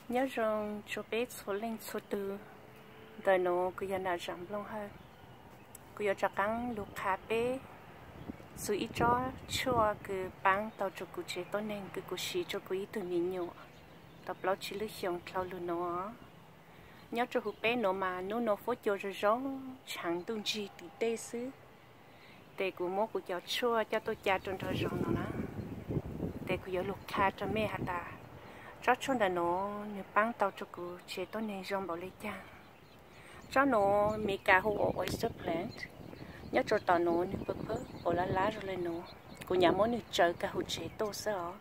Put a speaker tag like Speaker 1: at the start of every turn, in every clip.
Speaker 1: nhớ rằng cho bé số lên số từ đời nó cứ giờ nào giảm lâu hơn cứ giờ cho cắn lục khá bé sự ít cho chua cứ bán tàu cho cụ chế tốt nên cứ cụ xí cho cụ ít từ mình nhiều tập lo chỉ lấy xong thao luôn nó nhớ cho hụt bé nó mà nó phốt cho rồi chẳng tung chi tí tê xứ tê cụ mốt cụ cho chua cho tôi cha trong thời rong nó nè tê cụ giờ lục khá cho mẹ hả ta cho chôn đã nó nếu bán tàu cho cụ chế tốt nên rong bảo lấy cha cho nó mấy cá hồ oyster plant nhớ cho tao nó nếu bớt bỏ lá rồi lên nó cụ nhà món nếu chơi cá hồ chế tốt sao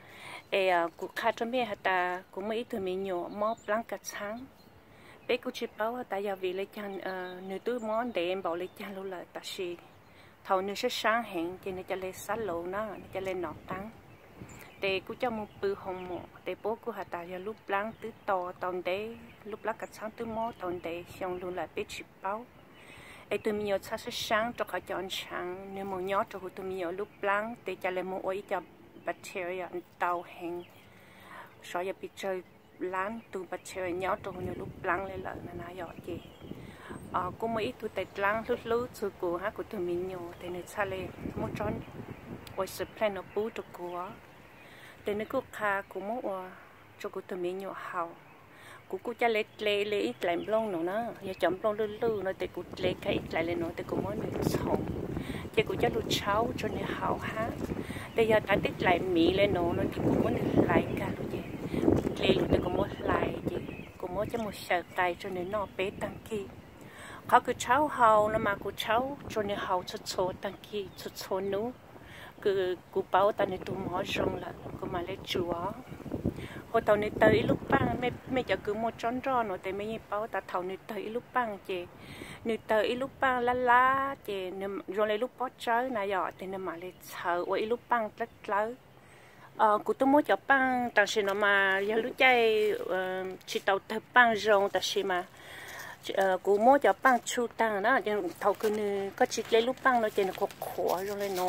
Speaker 1: cụ khá cho mẹ hả ta cụ mới ít từ mình nhỏ mó blanc cả sáng bé cụ chỉ bảo tại giờ vì lấy chăn nếu tôi món để em bảo lấy chăn luôn là ta xì thầu nếu sẽ sáng hẹn thì nó cho lên sát lộ nó cho lên nọ trắng để cụ cho một bự hồng mỏ để bố cụ hạt tại giờ lúc blanc tứ to tòn để lúc blanc cả sáng tứ mó tòn để xong luôn là bé chỉ bảo tôi mình nhớ sẽ sáng cho cả chọn sáng nếu mà nhớ cho tôi mình nhớ lúc blanc để cho lên một oi cho bacteria tàu hẹn so với bị chơi lán từ bacteria nhớ cho nhiều lúc blanc lên là nó giỏi gì cũng mấy tôi tại blanc lúc từ cổ ha của tôi mình nhớ để nó xa lên một tròn oyster plant nó bú cho cổ để nó cứ khá cũng một cho cô tôi mình nhớ hào cô cha lấy ít lại blong nó giờ chấm blong lư nó để cô lấy cái ít lại lên nó để cô mới được sống chỉ cô cha lụt cháu cho nên hào hát để giờ ta tích lại mì lên nó thì cô mới được lại cả rồi chị lấy luôn để cô mới lại chị cô mới cho một sợi tay cho nên nó bé tăng kỳ họ cứ cháu hào nó mà cô cháu cho nên hào xuất số tăng kỳ xuất số nữa cứ cô bảo ta nên tụi mỏ rong là cô mà lấy chúa hồi tàu này tới lúc băng mẹ cho cứ một tròn tròn rồi tại mấy bảo ta thầu này tới lúc băng chị này tới lúc băng lá chị rồi lấy lúc bó trái này giờ thì nó mà lấy sợ ở lúc băng rất lớn cụ tôi muốn cho băng tại sao nó mà giờ lúc chạy chỉ tàu tới băng rong tại sao mà cụ muốn cho băng chu tăng đó cho thầu cứ có chỉ lấy lúc băng nó chị nó có khổ rồi lên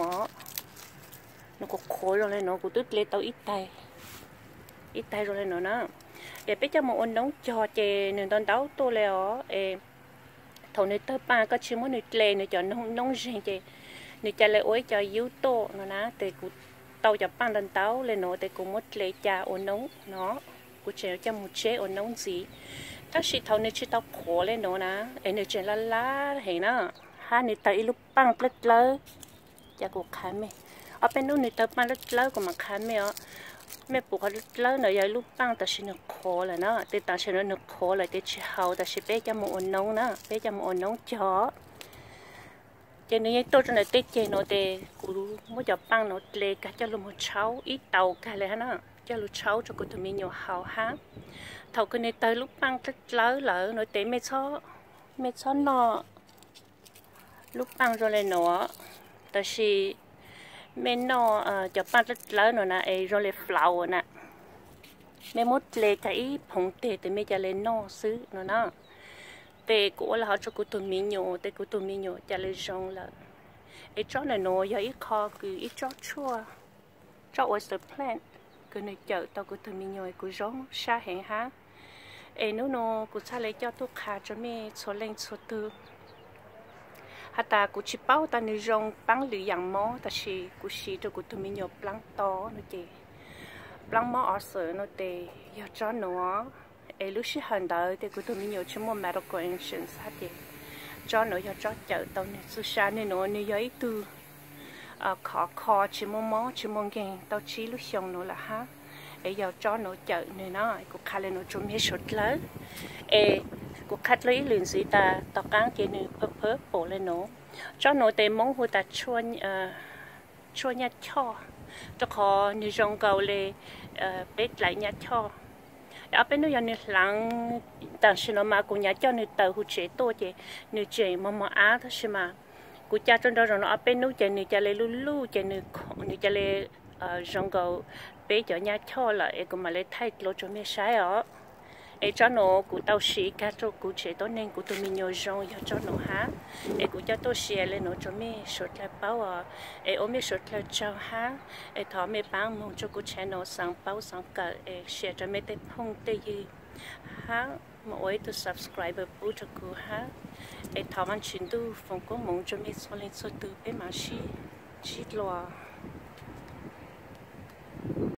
Speaker 1: nó có khổ rồi lên nó cụ tôi lấy tàu ít tay rồi lên nó để biết cho một ôn nóng cho chè nên đón đấu tôi leo thầu này tới ba có chỉ muốn nịt lê nịt cho nóng riêng chè nịt cho lại ối cho yếu tô nó ná để cụ tàu cho ban đón đấu lên nó để cụ mất lê cha ôn nóng nó cụ chè cho một chế ôn nóng gì ta chỉ thầu này chỉ tàu khổ lên nó ná nịt chè lá hay nó ha nịt tới lúc băng lết lơ cho cụ khám mày ở bênนู้นnịt tới băng lết lơ của mà khám mày mẹ buộc họ lớn này giờ lúc băng ta xin được khó là nó để ta xin được khó là để chỉ hậu ta sẽ bé cho một ôn nóng nó bé cho một ôn nóng chó cho nên tôi cho này tết chơi nó để cụ muốn cho băng nó lê cả cho luôn một cháu ít tàu cảเลยnó cho lúc cháu cho cô tụi mình nhiều hậu ha thầu cái này tới lúc băng rất lớn lỡ nó để mẹ chó nó lúc băng rồi này nó ta chỉ mình nó cho bạn rất lớn rồi nè, rồi lấy flower nè, mình muốn lấy cái phong tê thì mìnhจะlấy nó xứ nó nè, tê của là họ cho của tụi mình nhiều, tê của tụi mình nhiềuจะlấy rong là, chó này nó giờ ít kho cứ ít chó chua, chó oyster plant, cứ này chợ tao của tụi mình nhiều cứ rong xa hẹn ha, nếu nó cứ xa lấy cho tôi khá cho mình số lên số tư ta cũng chỉ bảo ta nên dùng băng lưỡi dạng mỏ ta chỉ cũng chỉ cho cũng tụi mình nhiều băng to nó chị băng mỏ ở sở nó để giờ cho nó lúc xí hành đó thì cũng tụi mình nhiều chỉ mua medical insurance hết chị cho nó giờ cho chợ tàu này su sa này nó này giấy từ khó chỉ mua mỏ chỉ mua geng tàu chỉ lúc xong nó là ha giờ cho nó chợ này nó cũng khai lên nó trộm hết sốt lớn cuộc khách lấy liền gì ta tao cán kia nữa phớp bổ lên nó cho nó để mong hồ ta chua nhát cho khó như rong cầu le bết lại nhát cho ở bênนู้นlăng但是nó mà cũng nhát cho như tàu hồ chế to chứ như chế mà á thôi chứ mà cũng cha trong đó rồi nó ở bênนู้นnhư cha le lu chứ như cha le rong cầu bết cho nhát cho lại cũng mà le thay lỗ cho mấy sai ở ấy cho nó cụ tao xí cá cho cụ chế tốt nên cụ tụi mình nhớ rong cho nó há ấy cụ cho tôi xí lên nó cho mình sốt là bao ấy ôm mình sốt là cho há ấy thọ mình bán mong cho cụ chế nó sang bao sang cả ấy share cho mình tới phong tới gì há mỗi tôi subscriber bút cho cụ há ấy thọ mình chuyển tu phong có mong cho mình số lên số từ bên mà xí lo